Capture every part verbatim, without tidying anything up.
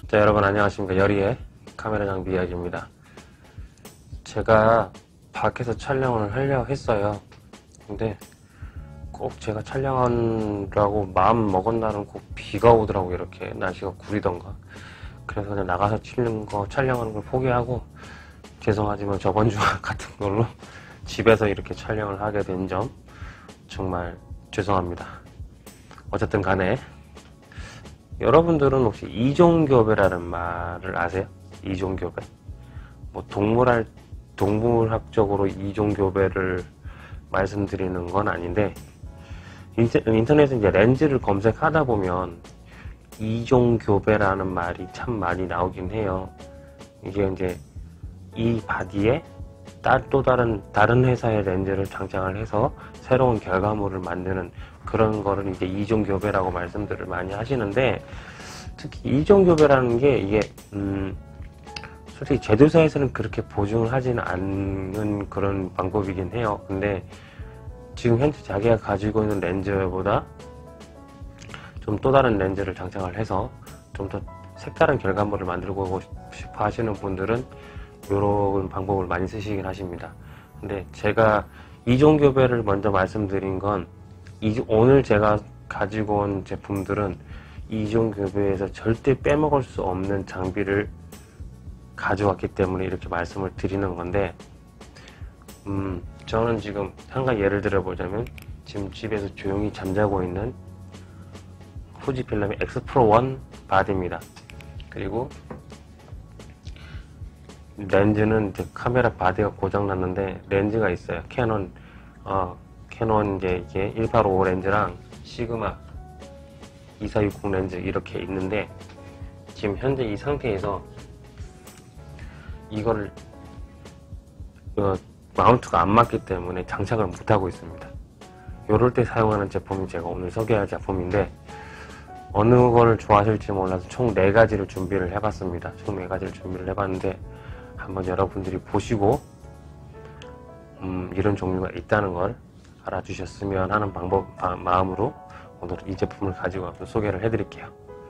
자, 여러분 안녕하십니까. 열이의 카메라 장비 이야기입니다. 제가 밖에서 촬영을 하려고 했어요. 근데 꼭 제가 촬영하라고 마음 먹은 날은 꼭 비가 오더라고. 이렇게 날씨가 구리던가. 그래서 그냥 나가서 촬영 거, 촬영하는 걸 포기하고, 죄송하지만 저번 주 같은 걸로 집에서 이렇게 촬영을 하게 된 점 정말 죄송합니다. 어쨌든 간에 여러분들은 혹시 이종교배라는 말을 아세요? 이종교배. 뭐 동물학, 동물학적으로 이종교배를 말씀드리는 건 아닌데, 인터넷에 이제 렌즈를 검색하다 보면 이종교배라는 말이 참 많이 나오긴 해요. 이게 이제 이 바디에 또 다른, 다른 회사의 렌즈를 장착을 해서 새로운 결과물을 만드는 그런 거를 이제 이종교배라고 말씀들을 많이 하시는데, 특히 이종교배라는 게 이게, 음, 솔직히 제조사에서는 그렇게 보증을 하지는 않는 그런 방법이긴 해요. 근데 지금 현재 자기가 가지고 있는 렌즈보다 좀 또 다른 렌즈를 장착을 해서 좀 더 색다른 결과물을 만들고 싶어 하시는 분들은 이런 방법을 많이 쓰시긴 하십니다. 근데 제가 이종교배를 먼저 말씀드린 건, 이, 오늘 제가 가지고 온 제품들은 이종교배에서 절대 빼먹을 수 없는 장비를 가져왔기 때문에 이렇게 말씀을 드리는 건데, 음, 저는 지금 한 가지 예를 들어 보자면, 지금 집에서 조용히 잠자고 있는 후지필름의 엑스 프로 원 바디입니다. 그리고 렌즈는 이제 카메라 바디가 고장났는데 렌즈가 있어요. 캐논, 어, 캐논 이제 이게 일팔오오 렌즈랑 시그마 이사육공 렌즈 이렇게 있는데, 지금 현재 이 상태에서 이거를 어, 마운트가 안 맞기 때문에 장착을 못하고 있습니다. 요럴 때 사용하는 제품이 제가 오늘 소개할 제품인데, 어느 걸 좋아하실지 몰라서 총 네 가지를 준비를 해봤습니다. 총 네 가지를 준비를 해봤는데, 한번 여러분들이 보시고 음, 이런 종류가 있다는 걸 알아주셨으면 하는 방법, 아, 마음으로 오늘 이 제품을 가지고 와서 소개를 해드릴게요.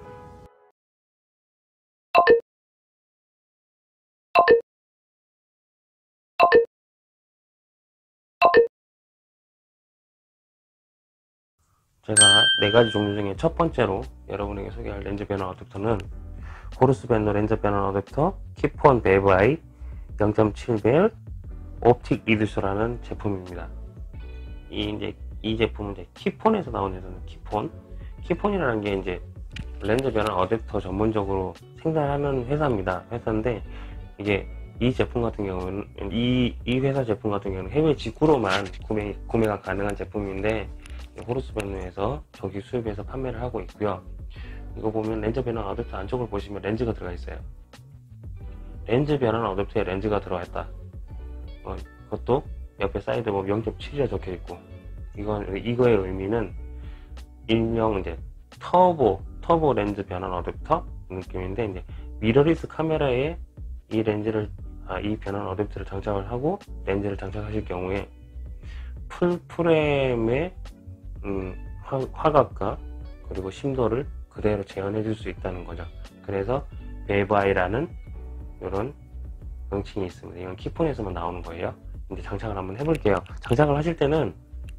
제가 네 가지 종류 중에 첫 번째로 여러분에게 소개할 렌즈 변환 어댑터는 호르스 벤너 렌즈 변환 어댑터 키폰 베이브 아이 영 점 칠 벨 옵틱 리듀서라는 제품입니다. 이 이제 이 제품은 이제 키폰에서 나온 회사는 키폰. 키폰이라는 게 이제 렌즈 변환 어댑터 전문적으로 생산하는 회사입니다. 회사인데, 이게 이 제품 같은 경우는 이, 이 회사 제품 같은 경우는 해외 직구로만 구매, 구매가 가능한 제품인데, 호르스 벤너에서 저기 수입해서 판매를 하고 있고요. 이거 보면 렌즈 변환 어댑터 안쪽을 보시면 렌즈가 들어가 있어요. 렌즈 변환 어댑터에 렌즈가 들어가 있다. 어, 그것도 옆에 사이드 보면 영 점 칠이라 적혀 있고, 이건 이거의 의미는 일명 이제 터보 터보 렌즈 변환 어댑터 느낌인데, 이제 미러리스 카메라에 이 렌즈를 아, 이 변환 어댑터를 장착을 하고 렌즈를 장착하실 경우에 풀 프레임의 음, 화, 화각과 그리고 심도를 그대로 재현해 줄 수 있다는 거죠. 그래서 베이브 아이라는 이런 명칭이 있습니다. 이건 키폰에서만 나오는 거예요. 이제 장착을 한번 해볼게요. 장착을 하실 때는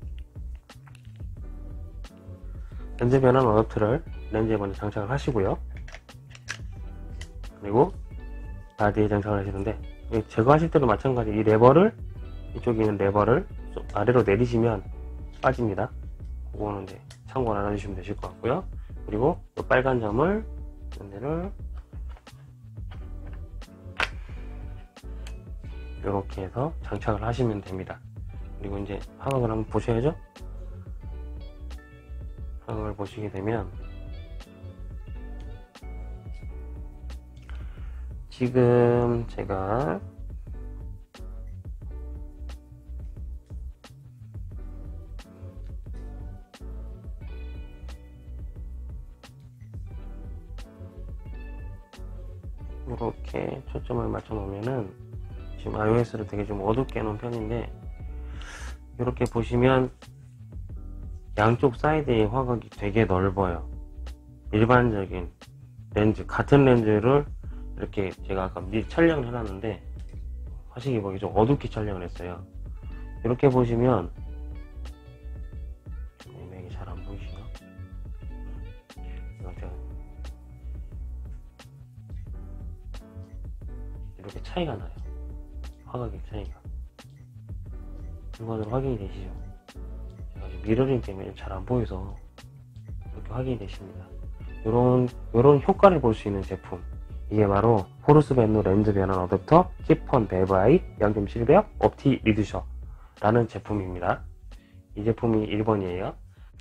렌즈 변환 어댑터를 렌즈에 먼저 장착을 하시고요. 그리고 바디에 장착을 하시는데, 제거하실 때도 마찬가지 이 레버를, 이쪽에 있는 레버를 아래로 내리시면 빠집니다. 그거는 이제 참고 알아주시면 되실 것 같고요. 그리고 이 빨간 점을 렌즈를 이렇게 해서 장착을 하시면 됩니다. 그리고 이제 화각을 한번 보셔야죠. 화각을 보시게 되면 지금 제가 이렇게 초점을 맞춰 놓으면은, 지금 아이오에스를 되게 좀 어둡게 해놓은 편인데, 이렇게 보시면 양쪽 사이드의 화각이 되게 넓어요. 일반적인 렌즈, 같은 렌즈를 이렇게 제가 아까 미리 촬영을 해놨는데 화식이 보기 좀 어둡게 촬영을 했어요. 이렇게 보시면 이게 잘 안 보이시나? 이렇게 차이가 나요. 화각의 차이가. 육안으로 확인이 되시죠? 제가 미러링 때문에 잘 안 보여서 이렇게 확인이 되십니다. 요런, 요런 효과를 볼 수 있는 제품. 이게 바로 호르스벤누 렌즈 변환 어댑터 키폰 베브아이 영 점 칠 배역 옵티 리듀셔 라는 제품입니다. 이 제품이 일 번이에요.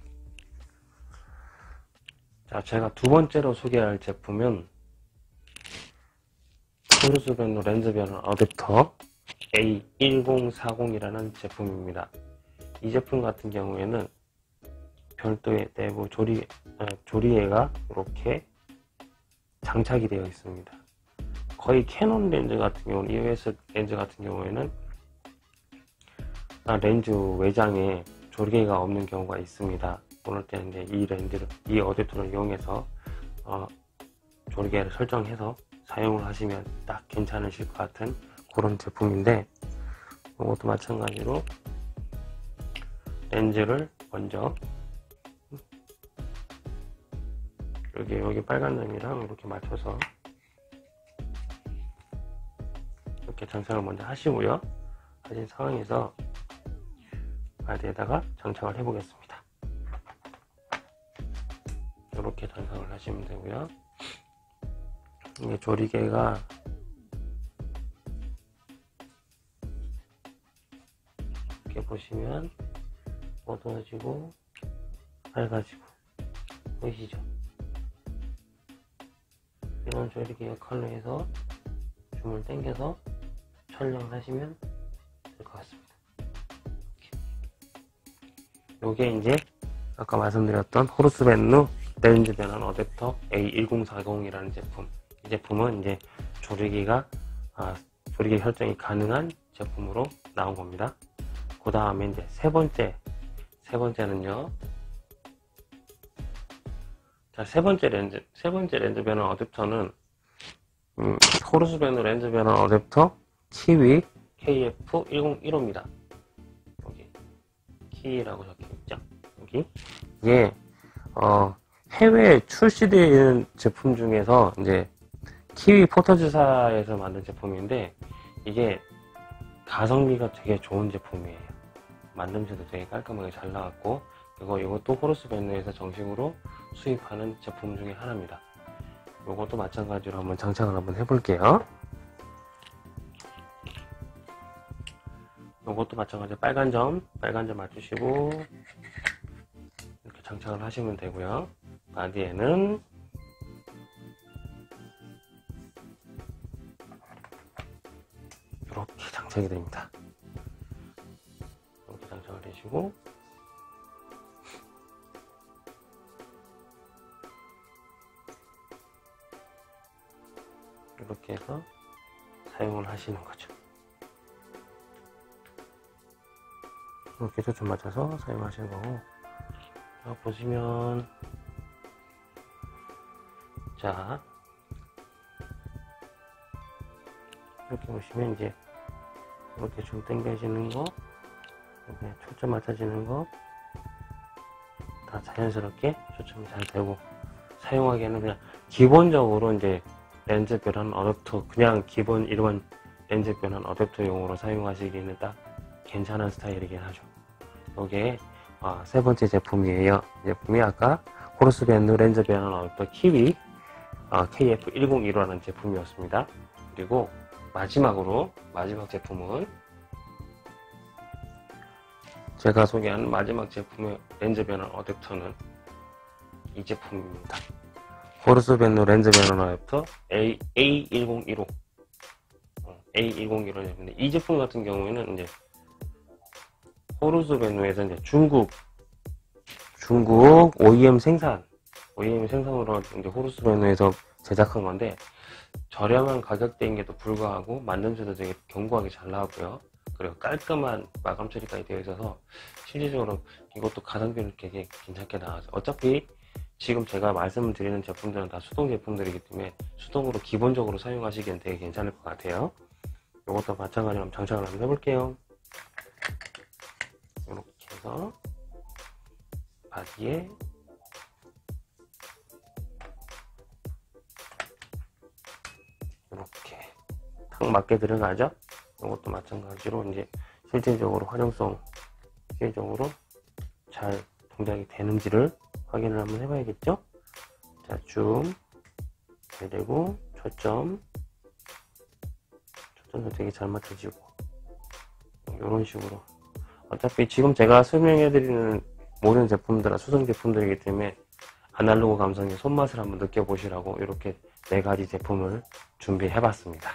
자, 제가 두 번째로 소개할 제품은 호르스벤누 렌즈 변환 어댑터 에이 천사십이라는 제품입니다. 이 제품 같은 경우에는 별도의 내부 조리, 아, 조리개가 이렇게 장착이 되어 있습니다. 거의 캐논 렌즈 같은 경우는, 이오에스 렌즈 같은 경우에는 아, 렌즈 외장에 조리개가 없는 경우가 있습니다. 그럴 때는 이제 이 렌즈를, 이 어댑터를 이용해서 어, 조리개를 설정해서 사용을 하시면 딱 괜찮으실 것 같은 그런 제품인데, 이것도 마찬가지로 렌즈를 먼저 여기 여기 빨간 점이랑 이렇게 맞춰서 이렇게 장착을 먼저 하시고요. 하신 상황에서 바디에다가 장착을 해 보겠습니다. 이렇게 장착을 하시면 되고요. 이게 조리개가 이렇게 보시면 어두워지고 밝아지고 보이시죠? 이런 조리개 역할로 해서 줌을 당겨서 촬영을 하시면 될 것 같습니다. 요게 이제 아까 말씀드렸던 호르스벤누 렌즈 변환 어댑터 에이 천사십이라는 제품. 이 제품은 이제 조리개가 아, 조리개 설정이 가능한 제품으로 나온 겁니다. 그 다음에 이제 세 번째 세 번째는요. 자, 세 번째 렌즈, 세 번째 렌즈 변환 어댑터는 음, 호르스벤누 렌즈 변환 어댑터 키위 케이에프 천십일호입니다. 여기 키위라고 적혀있죠. 여기 이게 어, 해외에 출시되는 제품 중에서 이제 키위 포토즈사에서 만든 제품인데, 이게 가성비가 되게 좋은 제품이에요. 만듦새도 되게 깔끔하게 잘 나왔고, 이거 이것도 호르스벤누에서 정식으로 수입하는 제품 중에 하나입니다. 이것도 마찬가지로 한번 장착을 한번 해볼게요. 이것도 마찬가지로 빨간 점, 빨간 점 맞추시고 이렇게 장착을 하시면 되고요. 바디에는 이렇게 장착이 됩니다. 이렇게 장착을 해주시고 이렇게 해서 사용을 하시는 거죠. 이렇게 초점 맞춰서 사용하시는 거고, 자, 보시면 자 이렇게 보시면 이제 이렇게 좀 당겨지는 거, 이렇게 초점 맞춰지는 거 다 자연스럽게 초점이 잘 되고, 사용하기에는 그냥 기본적으로 이제 렌즈 변환 어댑터, 그냥 기본 일반 렌즈 변환 어댑터용으로 사용하시기에는 딱 괜찮은 스타일이긴 하죠. 이게 아, 세 번째 제품이에요. 제품이 아까 호르스벤누 렌즈 변환 어댑터 키위 아, 케이에프 천십일호라는 제품이었습니다. 그리고 마지막으로 마지막 제품은 제가 소개한 마지막 제품의 렌즈 변환 어댑터는 이 제품입니다. 호르스벤누 렌즈 변환 어댑터 에이 천일호 에이 천일호 제품인데, 이 제품 같은 경우에는 이제 호르스벤누에서 이제 중국 중국 오이엠 생산 오이엠 생산으로 이제 호르스벤누에서 제작한 건데, 저렴한 가격대인데도 불구하고 만듦새도 되게 견고하게 잘 나왔고요. 그리고 깔끔한 마감 처리까지 되어 있어서 실질적으로 이것도 가성비는 되게 괜찮게 나와서, 어차피 지금 제가 말씀을 드리는 제품들은 다 수동 제품들이기 때문에 수동으로 기본적으로 사용하시기엔 되게 괜찮을 것 같아요. 이것도 마찬가지로 장착을 한번 해볼게요. 이렇게 해서 바디에 이렇게 딱 맞게 들어가죠. 이것도 마찬가지로 이제 실질적으로 활용성 실질적으로 잘 동작이 되는지를 확인을 한번 해봐야겠죠. 자, 줌 그리고 초점 초점도 되게 잘 맞춰지고 이런 식으로 어차피 지금 제가 설명해드리는 모든 제품들은 수동 제품들이기 때문에 아날로그 감성의 손맛을 한번 느껴보시라고 이렇게 네 가지 제품을 준비해봤습니다.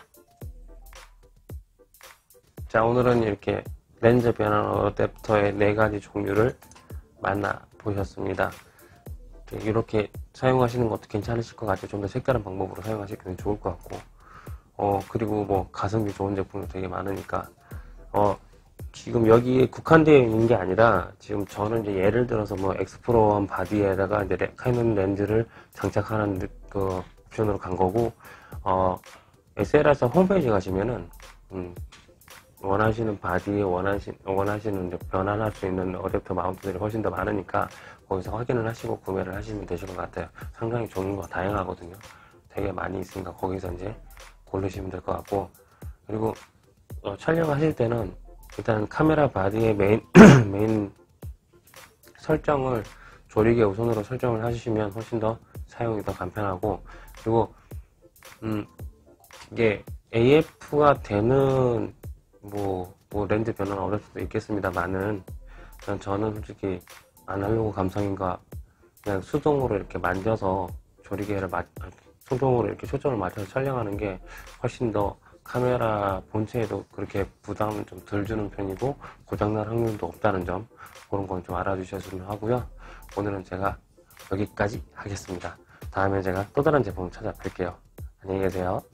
자, 오늘은 이렇게 렌즈 변환 어댑터의 네 가지 종류를 만나보셨습니다. 이렇게 사용하시는 것도 괜찮으실 것 같아요. 좀 더 색다른 방법으로 사용하시면 좋을 것 같고, 어, 그리고 뭐 가성비 좋은 제품도 되게 많으니까, 어, 지금 여기에 국한되어 있는 게 아니라, 지금 저는 이제 예를 들어서 뭐 엑스프로 바디에다가 이제 카이논 렌즈를 장착하는 그 옵션으로 간 거고, 어, 에스엘에스 홈페이지 가시면은, 음, 원하시는 바디에 원하시, 원하시는 이제 변환할 수 있는 어댑터 마운트들이 훨씬 더 많으니까 거기서 확인을 하시고 구매를 하시면 되실 것 같아요. 상당히 종류가 다양하거든요. 되게 많이 있으니까 거기서 이제 고르시면 될 것 같고, 그리고 어, 촬영하실 때는 일단 카메라 바디의 메인 메인 설정을 조리개 우선으로 설정을 해주시면 훨씬 더 사용이 더 간편하고, 그리고 음 이게 에이에프가 되는 뭐, 뭐 렌즈 변환 어려울 수도 있겠습니다만은 저는 솔직히 아날로그 감성인가 그냥 수동으로 이렇게 만져서 조리개를 맞, 수동으로 이렇게 초점을 맞춰서 촬영하는 게 훨씬 더 카메라 본체에도 그렇게 부담을 좀 덜 주는 편이고 고장날 확률도 없다는 점, 그런 건 좀 알아주셨으면 하고요. 오늘은 제가 여기까지 하겠습니다. 다음에 제가 또 다른 제품을 찾아뵐게요. 안녕히 계세요.